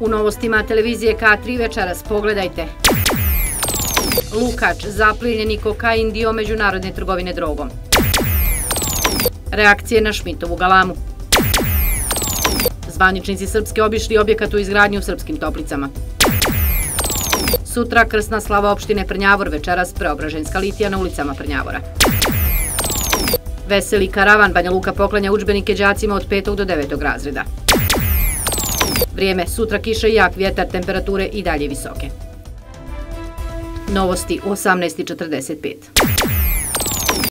U novostima televizije K3 večeras pogledajte. Lukač, zaplijenjeni kokain dio međunarodne trgovine drogom. Reakcije na Šmitovu galamu. Zvaničnici Srpske obišli objekat u izgradnji u Srpskim Toplicama. Sutra krsna slava opštine Prnjavor, večeras Preobraženska litija na ulicama Prnjavora. Veseli karavan, Banja Luka poklanja udžbenike đacima od 5. do 9. razreda. Vrijeme, sutra kiša i jak vjetar, temperature i dalje visoke. Novosti u 18:45.